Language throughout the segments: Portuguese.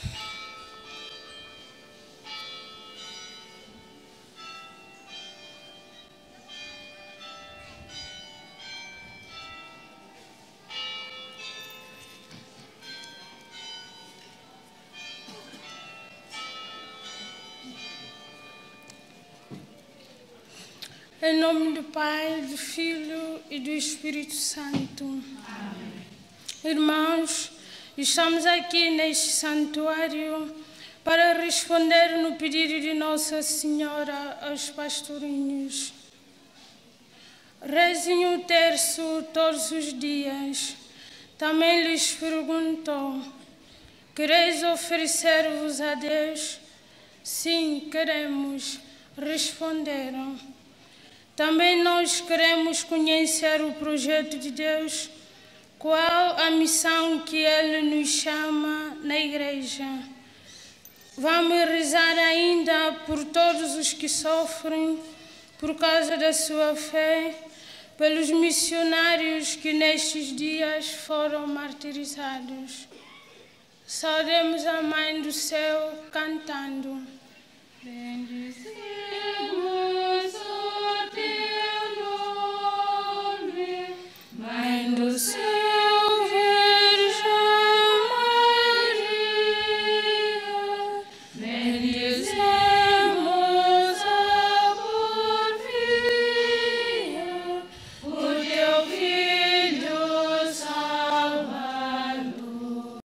Em nome do Pai, do Filho e do Espírito Santo. Amém. Irmãos, estamos aqui neste santuário para responder no pedido de Nossa Senhora aos pastorinhos. Rezem o terço todos os dias. Também lhes perguntou: quereis oferecer-vos a Deus? Sim, queremos, responderam. Também nós queremos conhecer o projeto de Deus, qual a missão que Ele nos chama na Igreja. Vamos rezar ainda por todos os que sofrem por causa da sua fé, pelos missionários que nestes dias foram martirizados. Saudemos a Mãe do Céu cantando. Bendizemos o teu nome, Mãe do Céu, Virgem Maria. Bendizemos a porfia, o teu Filho Salvador.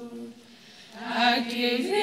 Aqui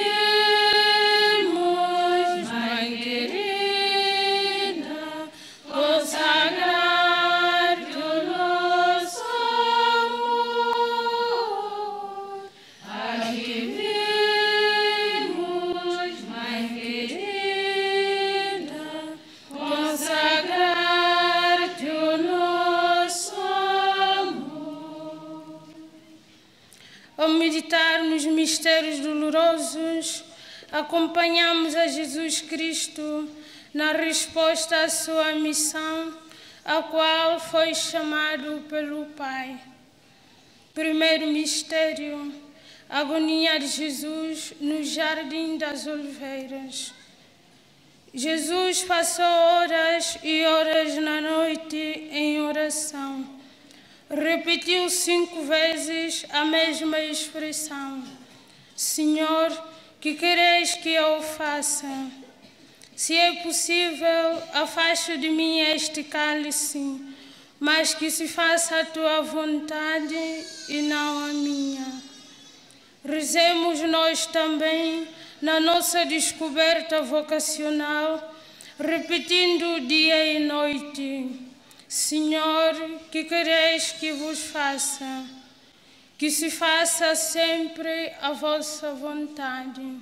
meditar nos mistérios dolorosos, acompanhamos a Jesus Cristo na resposta à sua missão, a qual foi chamado pelo Pai. Primeiro mistério, a agonia de Jesus no Jardim das Oliveiras. Jesus passou horas e horas na noite em oração. Repetiu 5 vezes a mesma expressão: Senhor, que quereis que eu faça? Se é possível, afaste de mim este cálice, mas que se faça a tua vontade e não a minha. Rezemos nós também na nossa descoberta vocacional, repetindo dia e noite: Senhor, que quereis que vos faça? Que se faça sempre a vossa vontade.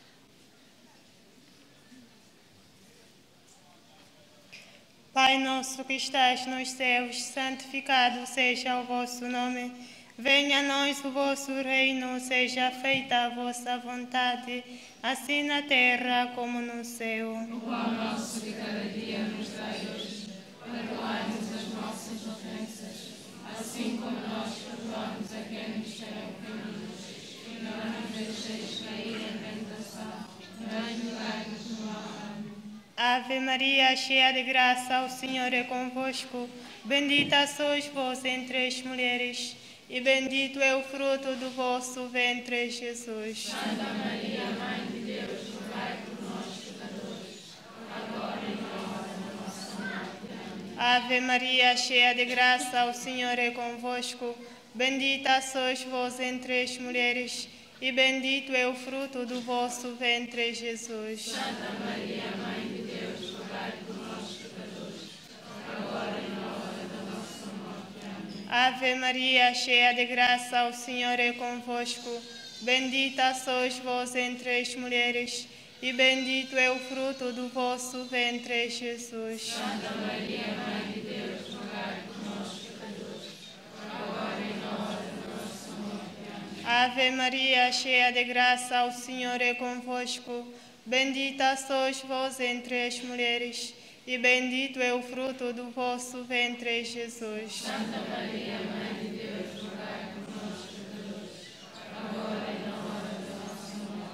Pai nosso que estás nos céus, santificado seja o vosso nome. Venha a nós o vosso reino, seja feita a vossa vontade, assim na terra como no céu. O pão nosso de cada dia nos dai hoje. Perdoai-nos as nossas ofensas, assim como nós perdoamos a quem nos tem ofendido. E não nos deixeis cair em tentação, mas livrai-nos do mal. Ave Maria, cheia de graça, o Senhor é convosco. Bendita sois vós entre as mulheres, e bendito é o fruto do vosso ventre, Jesus. Santa Maria, Mãe de Deus, rogai por nós, pecadores, agora e na hora da nossa morte. Amém. Ave Maria, cheia de graça, o Senhor é convosco. Bendita sois vós entre as mulheres, e bendito é o fruto do vosso ventre, Jesus. Santa Maria, Mãe de Deus, rogai por nós, pecadores, agora e na hora da nossa morte. Amém. Ave Maria, cheia de graça, o Senhor é convosco. Bendita sois vós entre as mulheres, e bendito é o fruto do vosso ventre, Jesus. Santa Maria, Mãe de Deus, rogai por nós, pecadores, agora e na hora da nossa morte. Amém. Ave Maria, cheia de graça, o Senhor é convosco. Bendita sois vós entre as mulheres, e bendito é o fruto do vosso ventre, Jesus. Santa Maria, Mãe de Deus, rogai por nós, pecadores, agora e na hora da nossa morte.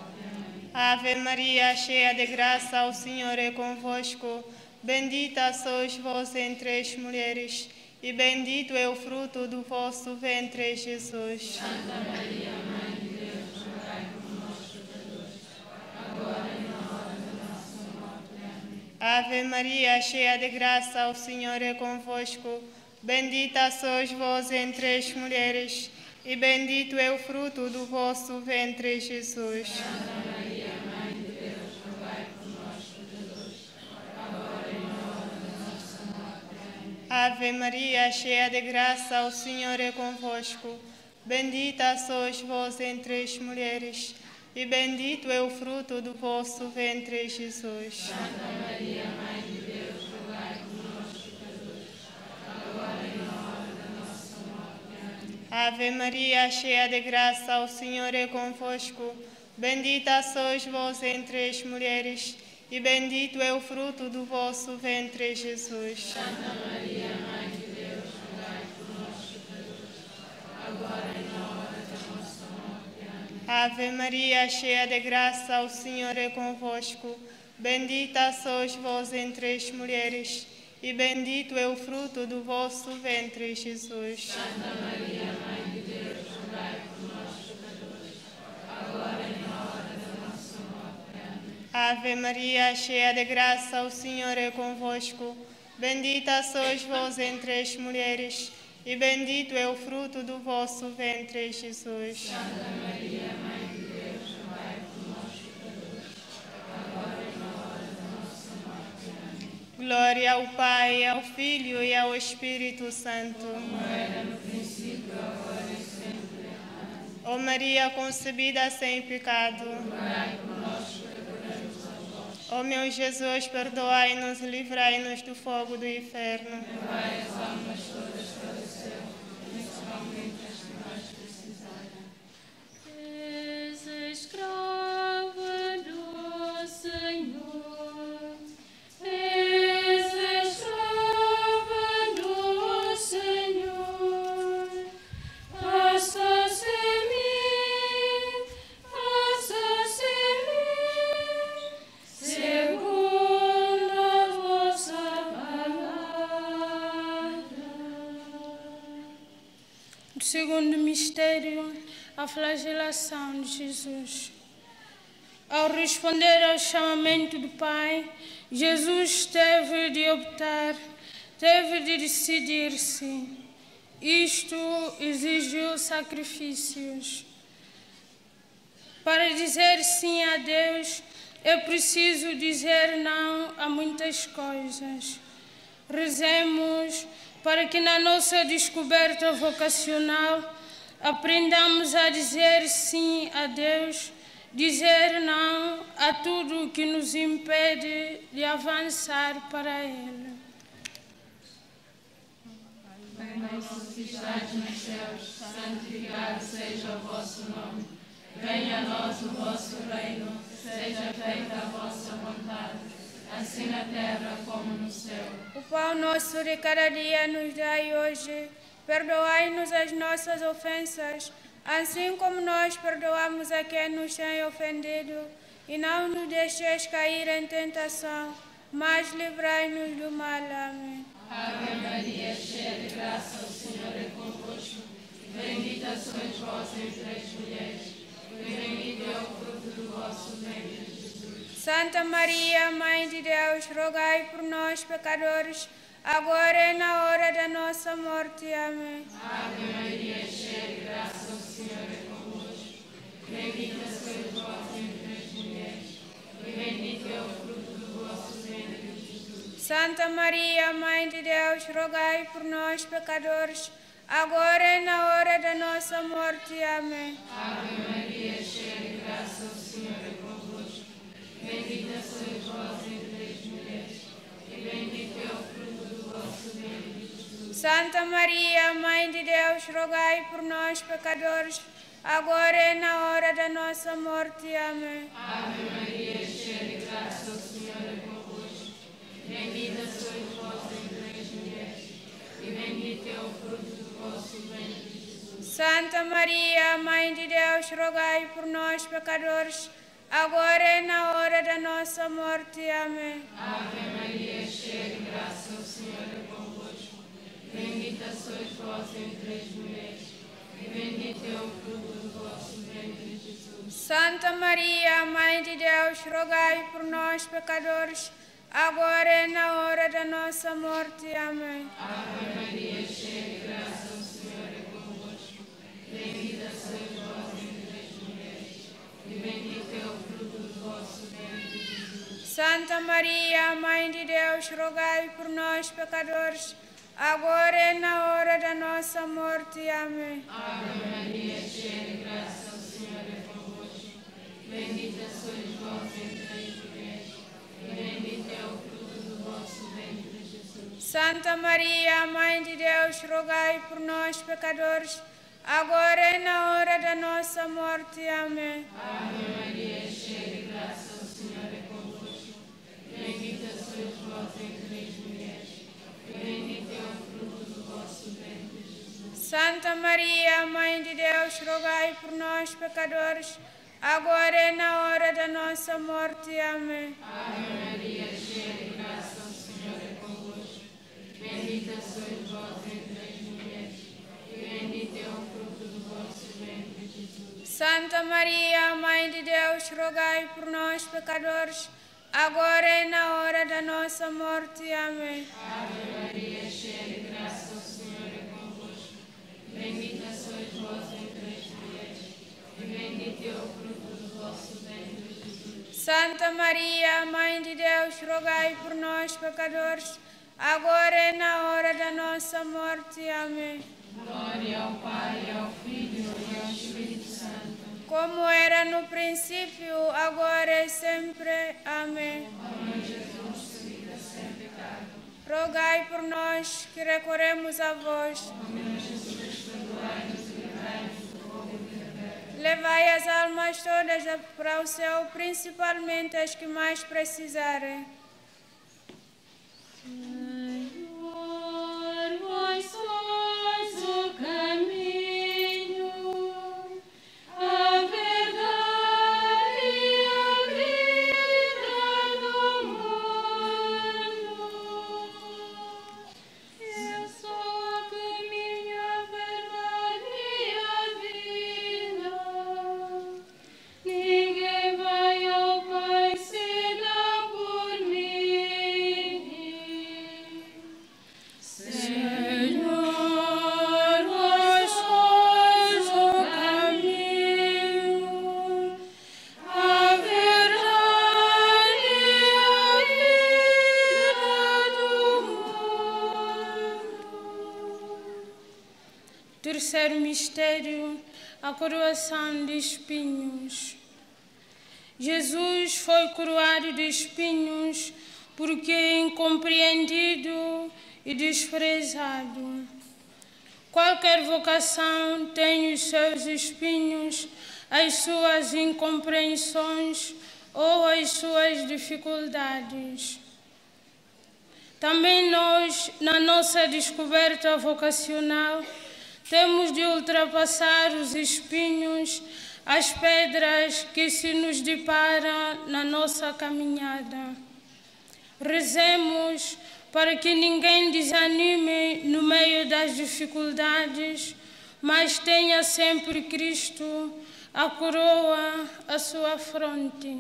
Ave Maria, cheia de graça, o Senhor é convosco. Bendita sois vós entre as mulheres, e bendito é o fruto do vosso ventre, Jesus. Santa Maria, Mãe de Deus, rogai por nós, pecadores, agora e na hora da nossa morte. Amém. Ave Maria, cheia de graça, o Senhor é convosco. Bendita sois vós entre as mulheres, e bendito é o fruto do vosso ventre, Jesus. Santa Maria, Mãe de Deus, rogai por nós, pecadores, agora e na hora da nossa morte. Amém. Ave Maria, cheia de graça, o Senhor é convosco. Bendita sois vós entre as mulheres, e bendito é o fruto do vosso ventre, Jesus. Santa Maria, Mãe de Deus, rogai por nós, pecadores, agora e na hora da nossa morte. Amém. Ave Maria, cheia de graça, o Senhor é convosco. Bendita sois vós entre as mulheres, e bendito é o fruto do vosso ventre, Jesus. Santa Maria, Mãe de Deus, rogai por nós, pecadores, agora e na hora da nossa morte. Amém. Ave Maria, cheia de graça, o Senhor é convosco. Bendita sois vós entre as mulheres, e bendito é o fruto do vosso ventre, Jesus. Santa Maria, Mãe de Deus, rogai por nós, pecadores, agora e na hora da nossa morte. Amém. Ave Maria, cheia de graça, o Senhor é convosco. Bendita sois vós entre as mulheres, e bendito é o fruto do vosso ventre, Jesus. Santa Maria, Mãe de Deus, rogai por nós, pecadores, agora e na hora da nossa morte. Amém. Glória ao Pai, ao Filho e ao Espírito Santo. Como era no princípio, agora e sempre. Amém. Ó Maria concebida sem pecado. Rogai por nós, pecadores, Ó meu Jesus, perdoai-nos e livrai-nos do fogo do inferno. levai as almas todas para o céu, principalmente as que mais precisarem. És escrava do Senhor, és escrava do Senhor, faça-se em mim, segundo a vossa palavra. O segundo mistério, a flagelação de Jesus. Ao responder ao chamamento do Pai, Jesus teve de optar, teve de decidir-se. Isto exigiu sacrifícios. Para dizer sim a Deus, é preciso dizer não a muitas coisas. Rezemos para que na nossa descoberta vocacional aprendamos a dizer sim a Deus, dizer não a tudo o que nos impede de avançar para Ele. Pai nosso que estais nos céus, santificado seja o vosso nome. Venha a nós o vosso reino, seja feita a vossa vontade, assim na terra como no céu. O pão nosso de cada dia nos dai hoje. Perdoai-nos as nossas ofensas, assim como nós perdoamos a quem nos tem ofendido. E não nos deixeis cair em tentação, mas livrai-nos do mal. Amém. Ave Maria, cheia de graça, o Senhor é convosco. Bendita sois vós entre as mulheres, e bendito é o fruto do vosso ventre, Jesus. Santa Maria, Mãe de Deus, rogai por nós, pecadores, agora e na hora da nossa morte. Amém. Ave Maria, cheia de graça, o Senhor é convosco. Bendita sois vós entre as mulheres, e bendito é o fruto do vosso ventre, Jesus. Santa Maria, Mãe de Deus, rogai por nós, pecadores, agora e na hora da nossa morte. Amém. Ave Maria, cheia de graça, o Senhor é convosco. Bendita sois vós entre as mulheres, e bendito é o fruto do vosso ventre, Jesus. Santa Maria, Mãe de Deus, rogai por nós, pecadores, agora e na hora da nossa morte. Amém. Ave Maria, cheia de graça, o Senhor é convosco. Bendita sois vós entre as mulheres, e bendito é o fruto do vosso ventre, Jesus. Santa Maria, Mãe de Deus, rogai por nós, pecadores, agora e na hora da nossa morte. Amém. Ave Maria, cheia de graça, o Senhor é convosco. Bendita sois vós entre as mulheres, e bendito é o fruto do vosso ventre, Jesus. Santa Maria, Mãe de Deus, rogai por nós, pecadores, agora e na hora da nossa morte. Amém. Ave Maria, cheia de graça, o Senhor é convosco. Bendita sois vós entre as mulheres, e bendito é o fruto do vosso ventre, Jesus. Santa Maria, Mãe de Deus, rogai por nós, pecadores, agora e na hora da nossa morte. Amém. Ave Maria, cheia de graça, o Senhor é convosco. Bendita sois vós entre as mulheres, e bendito é o fruto do vosso ventre, Jesus. Santa Maria, Mãe de Deus, rogai por nós, pecadores, agora e na hora da nossa morte. Amém. Ave Maria, cheia de graça, o Senhor é convosco. Bendita sois vós entre as mulheres, e bendito é o fruto do vosso ventre, Jesus. Santa Maria, Mãe de Deus, rogai por nós, pecadores, agora e na hora da nossa morte. Amém. Ave Maria, cheia de graça, o Senhor é convosco. Bendita sois vós entre as mulheres, e bendito é o fruto do vosso ventre, Jesus. Santa Maria, Mãe de Deus, rogai por nós, pecadores, agora e na hora da nossa morte. Amém. Ave Maria, cheia de graça, o Senhor é convosco. Bendita sois vós entre as mulheres, e bendito é o fruto do vosso ventre, Jesus. Santa Maria, Mãe de Deus, rogai por nós, pecadores, agora e na hora da nossa morte. Amém. Glória ao Pai, ao Filho e ao Espírito Santo. Como era no princípio, agora e sempre. Amém. Ó meu Jesus, vida sem pecado. Rogai por nós que recorremos a vós. Ó meu Jesus, perdoai-nos e livrai-nos do fogo do inferno. Levai as almas todas para o céu, principalmente as que mais precisarem. Senhor, vós sois o caminho, a verdade e a vida do mundo. Eu sou o caminho, a verdade e a vida. Ninguém vai ao Pai senão por mim. Senhor, vós sois o caminho, a verdade e a vida do mundo. Terceiro mistério, a coroação de espinhos. Jesus foi coroado de espinhos porque é incompreendido e desprezado. Qualquer vocação tem os seus espinhos, as suas incompreensões ou as suas dificuldades. Também nós, na nossa descoberta vocacional, temos de ultrapassar os espinhos, as pedras que se nos deparam na nossa caminhada. Rezemos para que ninguém desanime no meio das dificuldades, mas tenha sempre Cristo, a coroa, à sua fronte.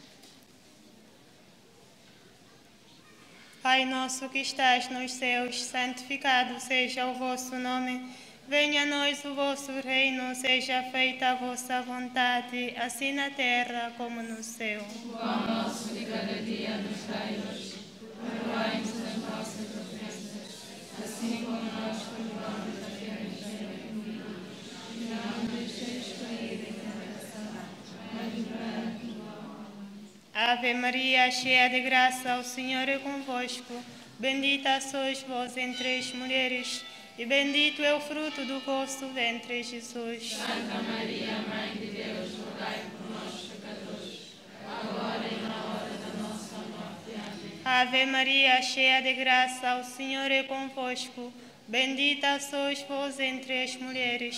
Pai nosso que estás nos céus, santificado seja o vosso nome. Venha a nós o vosso reino, seja feita a vossa vontade, assim na terra como no céu. O pão nosso de cada dia nos dai hoje. Perdoai-nos as nossas ofensas, assim como nós perdoamos a quem nos tem ofendido. E não nos deixeis cair em tentação, mas livrai-nos do mal. Ave Maria, cheia de graça, o Senhor é convosco. Bendita sois vós entre as mulheres, e bendito é o fruto do vosso ventre, Jesus. Santa Maria, Mãe de Deus, rogai por nós, pecadores, agora e na hora da nossa morte. Amém. Ave Maria, cheia de graça, o Senhor é convosco. Bendita sois vós entre as mulheres,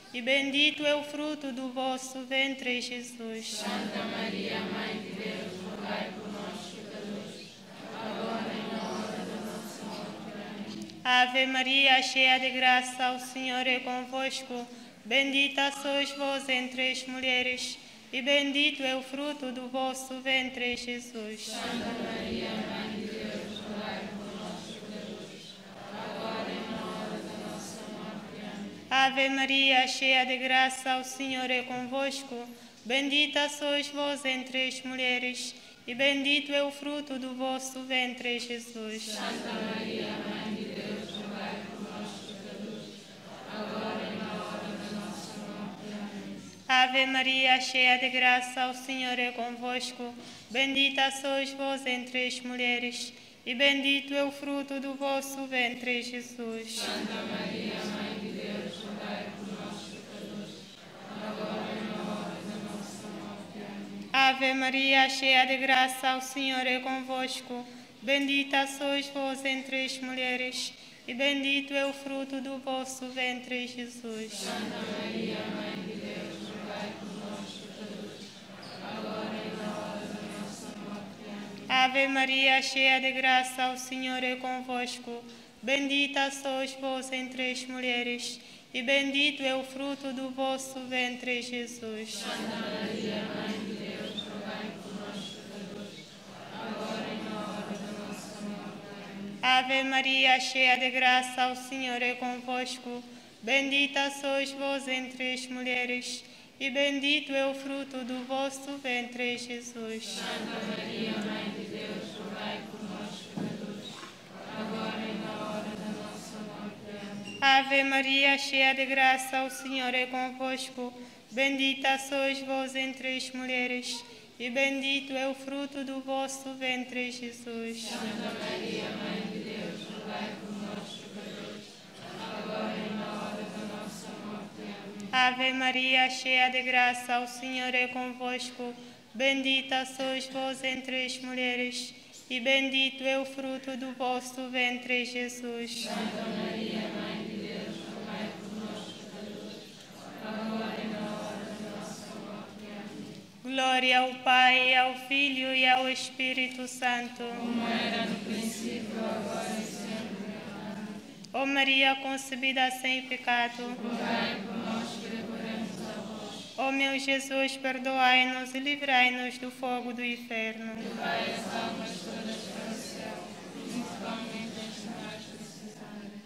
e bendito é o fruto do vosso ventre, Jesus. Santa Maria, Mãe de Deus, rogai por nós, pecadores, agora e na hora da nossa morte. Amém. Ave Maria, cheia de graça, o Senhor é convosco. Bendita sois vós entre as mulheres, e bendito é o fruto do vosso ventre, Jesus. Santa Maria, Mãe de Deus, rogai por nós, pecadores, agora e na hora da nossa morte. Amém. Ave Maria, cheia de graça, o Senhor é convosco. Bendita sois vós entre as mulheres, e bendito é o fruto do vosso ventre, Jesus. Santa Maria, Mãe de Deus, rogai por nós, pecadores, agora e na hora da nossa morte. Amém. Ave Maria, cheia de graça, o Senhor é convosco. Bendita sois vós entre as mulheres, e bendito é o fruto do vosso ventre, Jesus. Santa Maria, Mãe de Deus, rogai por nós, pecadores, agora e na hora da nossa morte. Amém. Ave Maria, cheia de graça, o Senhor é convosco. Bendita sois vós entre as mulheres, e bendito é o fruto do vosso ventre, Jesus. Santa Maria, Mãe de Deus, rogai por nós, pecadores, agora e na hora da nossa morte. Amém. Ave Maria, cheia de graça, o Senhor é convosco. Bendita sois vós entre as mulheres, e bendito é o fruto do vosso ventre, Jesus. Santa Maria, Mãe de Deus, rogai por nós, pecadores, agora e na hora da nossa morte. Amém. Ave Maria, cheia de graça, o Senhor é convosco. Bendita sois vós entre as mulheres, e bendito é o fruto do vosso ventre, Jesus. Santa Maria, Mãe de Deus, rogai por nós, pecadores, agora e na hora da nossa morte. Amém. Ave Maria, cheia de graça, o Senhor é convosco. Bendita sois vós entre as mulheres, e bendito é o fruto do vosso ventre, Jesus. Santa Maria, Mãe de Deus, rogai por nós, pecadores, agora e na hora da nossa morte. Amém. Ave Maria, cheia de graça, o Senhor é convosco. Bendita sois vós entre as mulheres, e bendito é o fruto do vosso ventre, Jesus. Santa Maria, Mãe de Deus, rogai por nós, pecadores, agora e na hora da nossa morte. Amém. Glória ao Pai, ao Filho e ao Espírito Santo. Como era no princípio, agora e sempre. Amém. Ó Maria concebida sem pecado, Rogai por nós que recorremos a vós. ó meu Jesus, perdoai-nos e livrai-nos do fogo do inferno. Levai as almas todas para o céu, principalmente as mais necessárias.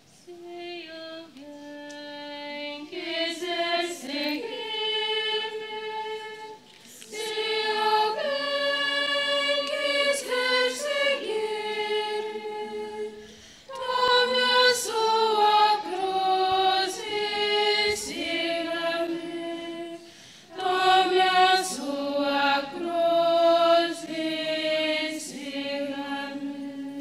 Se alguém quiser seguir-me, se alguém quiser seguir-me, tome a sua cruz e siga-me. Tome a sua cruz e siga-me.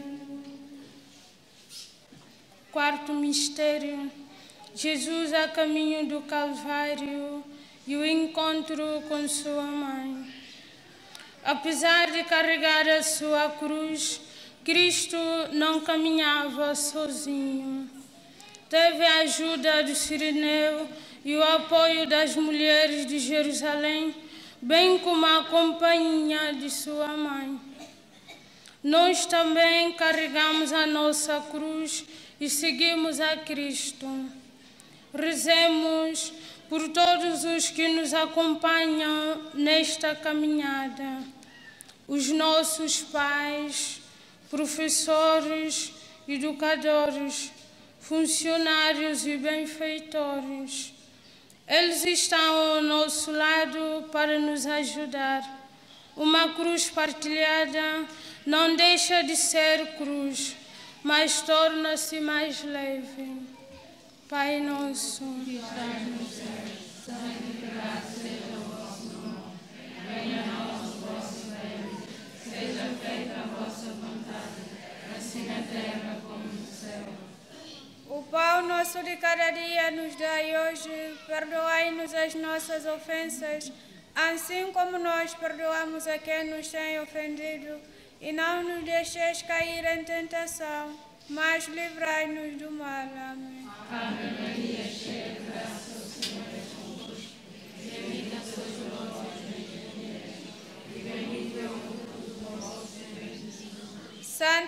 Quarto mistério, Jesus a caminho do Calvário e o encontro com sua mãe. Apesar de carregar a sua cruz, Cristo não caminhava sozinho. Teve a ajuda do Cirineu e o apoio das mulheres de Jerusalém, bem como a companhia de sua mãe. Nós também carregamos a nossa cruz e seguimos a Cristo. Rezemos por todos os que nos acompanham nesta caminhada, os nossos pais, professores, educadores, funcionários e benfeitores. Eles estão ao nosso lado para nos ajudar. Uma cruz partilhada não deixa de ser cruz, mas torna-se mais leve. Pai nosso, que estás no céu, santificado seja o vosso nome. Venha a nós o vosso reino. Seja feita a vossa vontade, assim na terra como no céu. O pão nosso de cada dia nos dai hoje. Perdoai-nos as nossas ofensas, assim como nós perdoamos a quem nos tem ofendido. E não nos deixeis cair em tentação, mas livrai-nos do mal. Amém. Ave Maria, cheia de graça, o Senhor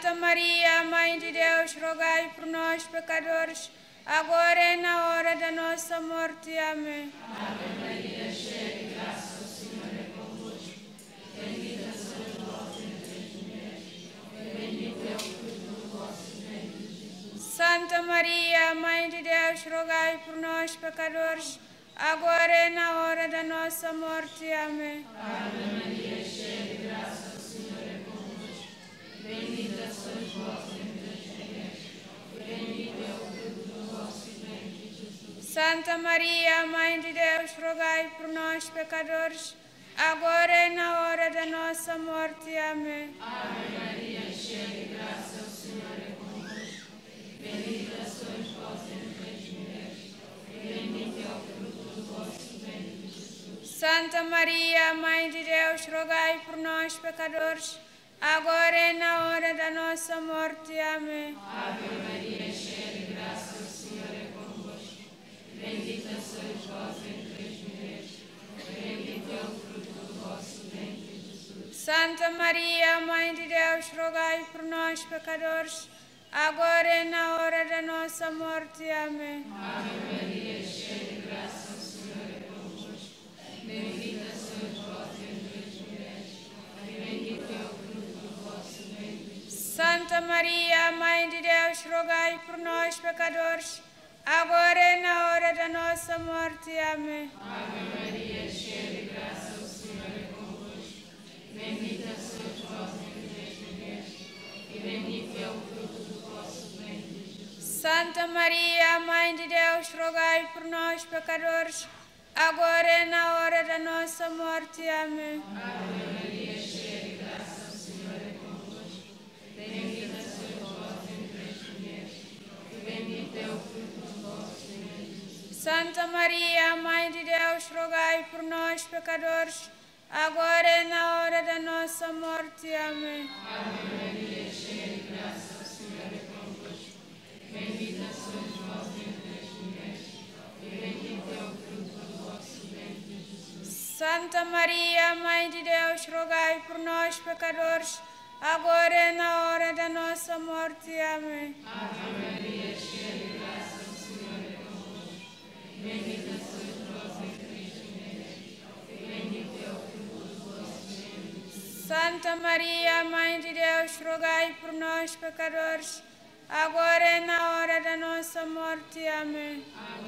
Santa Maria, Mãe de Deus, rogai por nós, pecadores, agora e na hora da nossa morte. Amém. Ave Maria, cheia de graça, o Senhor é convosco. Bendita sois vós entre as mulheres, e bendito é o fruto do vosso ventre, Jesus. Santa Maria, Mãe de Deus, rogai por nós, pecadores, agora e na hora da nossa morte. Amém. Ave Maria, cheia de graça, o Senhor é convosco. Bendita sois vós entre as mulheres, e bendito é o fruto do vosso ventre, Jesus. Santa Maria, Mãe de Deus, rogai por nós, pecadores, agora e na hora da nossa morte. Amém. Ave Maria, cheia de graça, o Senhor é convosco. Bendita sois vós entre as mulheres, e bendito é o fruto do vosso ventre, Jesus. Santa Maria, Mãe de Deus, rogai por nós, pecadores, agora e na hora da nossa morte. Amém. Ave Maria, cheia de graça, o Senhor é convosco. Bendita sois vós entre as mulheres, e bendito é o fruto do vosso ventre, Jesus. Santa Maria, Mãe de Deus, rogai por nós, pecadores, agora e na hora da nossa morte. Amém. Ave Maria, cheia de graça, o Senhor é convosco. Bendita sois vós entre as mulheres, e bendito é o fruto do vosso ventre, Jesus. Santa Maria, Mãe de Deus, rogai por nós, pecadores, agora e na hora da nossa morte. Amém. Ave Maria, cheia de graça, o Senhor é convosco. Bendita sois vós entre as mulheres, e bendito é o fruto do vosso ventre, Jesus. Santa Maria, Mãe de Deus, rogai por nós, pecadores, agora e na hora da nossa morte. Amém. Ave Maria, cheia de graça, o Senhor é convosco. Bendita sois vós entre as mulheres, e bendito é o fruto do vosso ventre, Jesus. Santa Maria, Mãe de Deus, rogai por nós, pecadores, agora e na hora da nossa morte. Amém. Ave Maria, cheia de graça, o Senhor é convosco. Bendita sois vós entre as mulheres, e bendito é o fruto do vosso ventre, Jesus. Santa Maria, Mãe de Deus, rogai por nós, pecadores, agora e na hora da nossa morte. Amém. Ave Maria, cheia de graça, o Senhor é convosco. Bendita sois vós entre as mulheres, e bendito é o fruto do vosso ventre, Jesus. Santa Maria, Mãe de Deus, rogai por nós, pecadores, agora e na hora da nossa morte. Amém.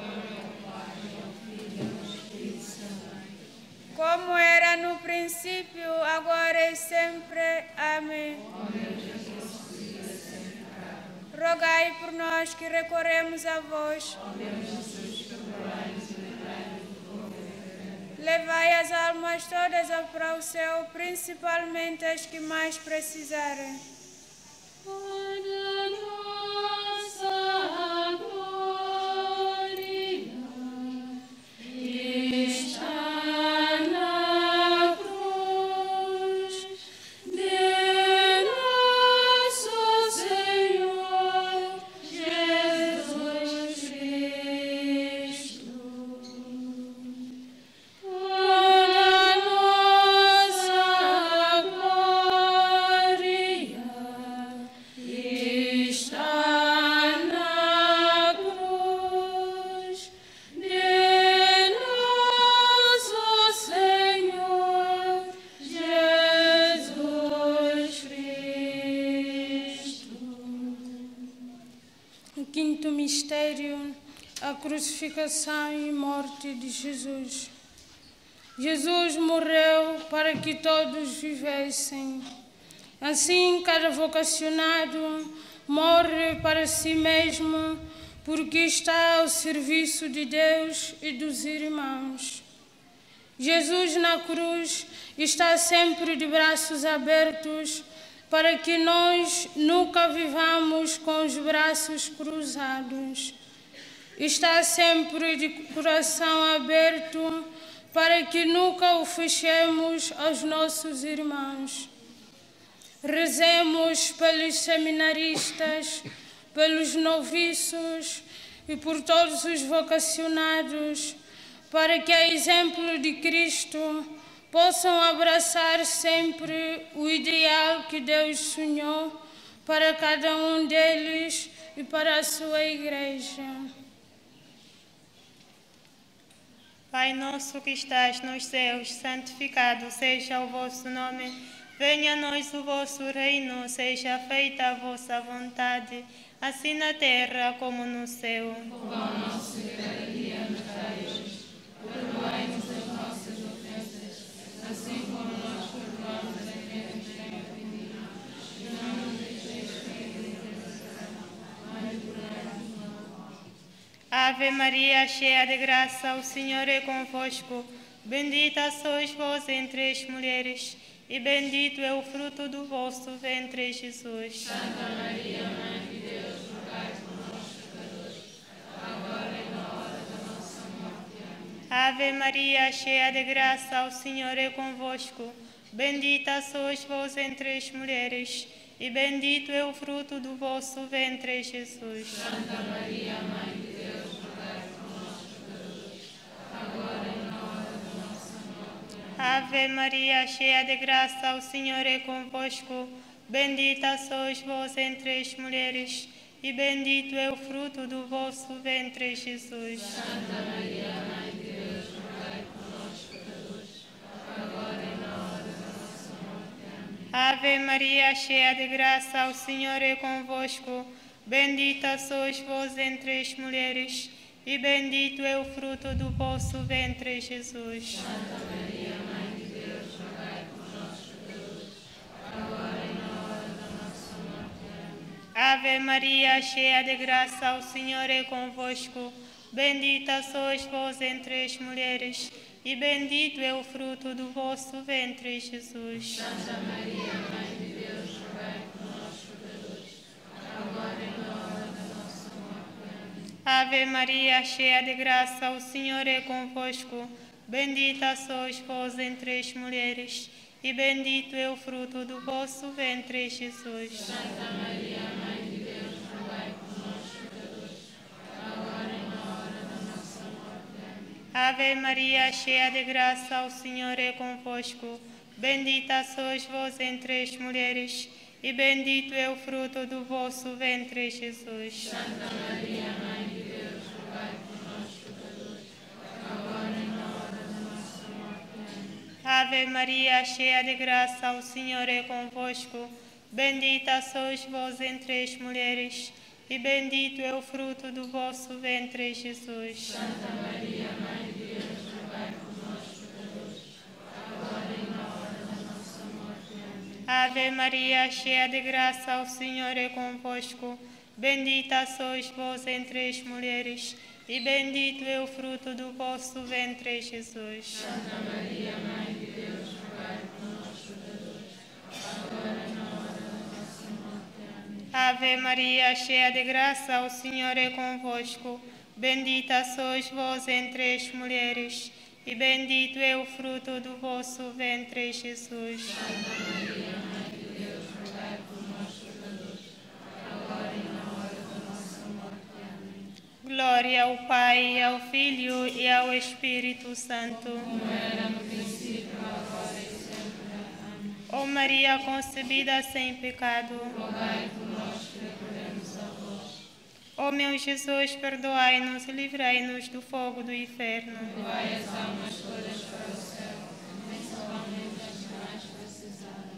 Como era no princípio, agora e sempre. Amém. Rogai por nós que recorremos a vós. Levai as almas todas para o céu, principalmente as que mais precisarem. Toda nossa glória está na cruz de nosso Senhor Jesus Cristo. Toda nossa glória está na cruz de nosso Senhor Jesus Cristo. O quinto mistério, a crucificação e morte de Jesus. Jesus morreu para que todos vivessem. Assim, cada vocacionado morre para si mesmo, porque está ao serviço de Deus e dos irmãos. Jesus na cruz está sempre de braços abertos para que nós nunca vivamos com os braços cruzados. Está sempre de coração aberto para que nunca o fechemos aos nossos irmãos. Rezemos pelos seminaristas, pelos noviços e por todos os vocacionados, para que, a exemplo de Cristo, possam abraçar sempre o ideal que Deus sonhou para cada um deles e para a sua igreja. Pai nosso que estás nos céus, santificado seja o vosso nome. Venha a nós o vosso reino, seja feita a vossa vontade, assim na terra como no céu. O pão nosso de cada dia nos dai hoje. Perdoai-nos as nossas ofensas, assim como nós perdoamos a quem nos tem ofendido. E não nos deixeis cair em tentação, mas livrai-nos do mal. Ave Maria, cheia de graça, o Senhor é convosco. Bendita sois vós entre as mulheres, e bendito é o fruto do vosso ventre, Jesus. Santa Maria, Mãe de Deus, rogai por nós, pecadores, agora e na hora da nossa morte. Amém. Ave Maria, cheia de graça, o Senhor é convosco. Bendita sois vós entre as mulheres, e bendito é o fruto do vosso ventre, Jesus. Santa Maria, Mãe de Deus, rogai por nós, pecadores, agora e na hora da nossa morte. Amém. Ave Maria, cheia de graça, o Senhor é convosco. Bendita sois vós entre as mulheres, e bendito é o fruto do vosso ventre, Jesus. Santa Maria, Mãe de Deus, rogai por nós, pecadores, agora e na hora da nossa morte. Amém. Ave Maria, cheia de graça, o Senhor é convosco. Bendita sois vós entre as mulheres, e bendito é o fruto do vosso ventre, Jesus. Santa Maria, Mãe de Deus, rogai por nós, pecadores, agora e na hora da nossa morte. Amém. Ave Maria, cheia de graça, o Senhor é convosco. Bendita sois vós entre as mulheres, e bendito é o fruto do vosso ventre, Jesus. Santa Maria, Mãe de Deus, rogai por nós, pecadores, agora e na hora da nossa morte. Amém. Ave Maria, cheia de graça, o Senhor é convosco. Bendita sois vós entre as mulheres, e bendito é o fruto do vosso ventre, Jesus. Santa Maria, Mãe de Deus, rogai por nós, pecadores, agora e na hora da nossa morte. Amém. Ave Maria, cheia de graça, o Senhor é convosco. Bendita sois vós entre as mulheres, e bendito é o fruto do vosso ventre, Jesus. Santa Maria, Mãe de Deus, rogai por nós, pecadores, agora e na hora da nossa morte. Amém. Ave Maria, cheia de graça, o Senhor é convosco. Bendita sois vós entre as mulheres, e bendito é o fruto do vosso ventre, Jesus. Santa Maria, Mãe de Deus, rogai por nós, pecadores, agora e na hora da nossa morte. Amém. Ave Maria, cheia de graça, o Senhor é convosco. Bendita sois vós entre as mulheres, e bendito é o fruto do vosso ventre, Jesus. Santa Maria, Mãe de Deus, rogai por nós, pecadores, agora e na hora da nossa morte. Amém. Ave Maria, cheia de graça, o Senhor é convosco. Bendita sois vós entre as mulheres, e bendito é o fruto do vosso ventre, Jesus. Santa Maria, Mãe de Deus, rogai por nós, pecadores, agora e na hora da nossa morte. Amém. Glória ao Pai, ao Filho e ao Espírito Santo. Como era no princípio, agora e sempre. Amém. Ó Maria concebida sem pecado, Rogai por nós que recorremos a vós. ó meu Jesus, perdoai-nos e livrai-nos do fogo do inferno. Levai as almas todas para o céu, principalmente as que mais precisarem.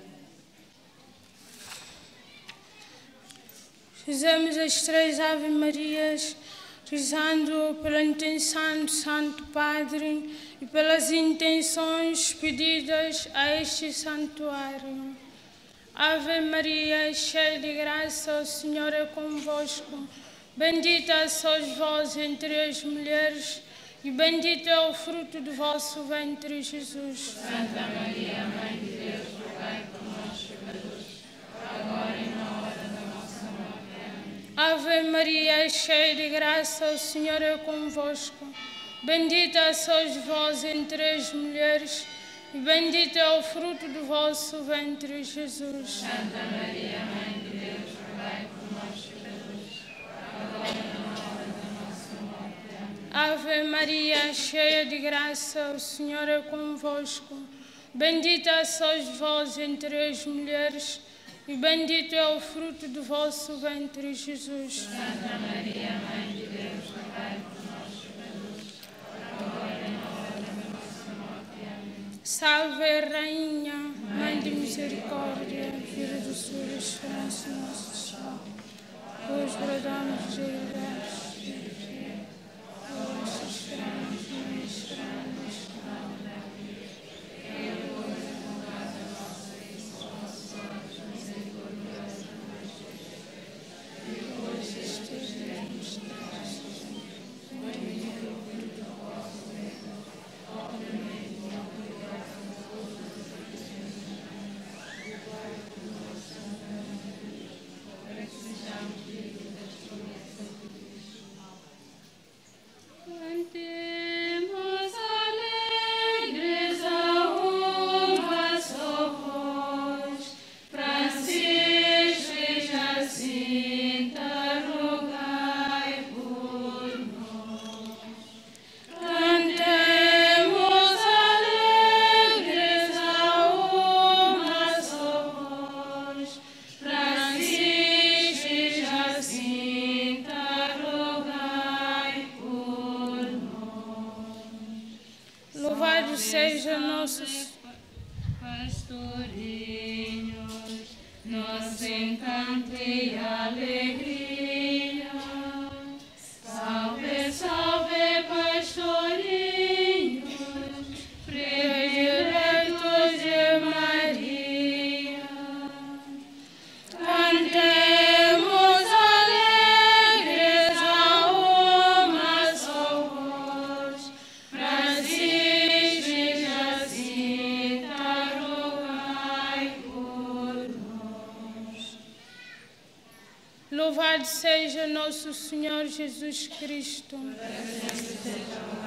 Rezamos as 3 Ave Marias, rezando pela intenção do Santo Padre e pelas intenções pedidas a este santuário. Ave Maria, cheia de graça, o Senhor é convosco. Bendita sois vós entre as mulheres, e bendito é o fruto do vosso ventre, Jesus. Santa Maria, Mãe de Deus, rogai por nós, pecadores, agora e na hora da nossa morte. Amém. Ave Maria, cheia de graça, o Senhor é convosco. Bendita sois vós entre as mulheres, e bendito é o fruto do vosso ventre, Jesus. Santa Maria, Mãe de Deus, rogai por nós, pecadores, agora e na hora da nossa morte. Amém. Ave Maria, cheia de graça, o Senhor é convosco. Bendita sois vós entre as mulheres, e bendito é o fruto do vosso ventre, Jesus. Santa Maria, Mãe de Deus, rogai por nós, pecadores, agora e na hora da nossa morte. Amém. Salve, Rainha, Mãe de misericórdia, Filha de sua esperança, nossa salva. Hoje bradamos de graça, hoje esperamos, não esperamos. Cantemos alegres a uma só voz, Francisco e Jacinta, rogai por nós. Cantemos alegres a uma só voz, Francisco e Jacinta, rogai por nós. Louvado seja nosso pastorinhos, nosso encanto e alegria. Salve, salve, pastorinhos, prediletos de Maria. Cantemos alegres a uma só voz, Francisco e Jacinta, rogai por nós. Louvado seja nosso Senhor Jesus Cristo. Seja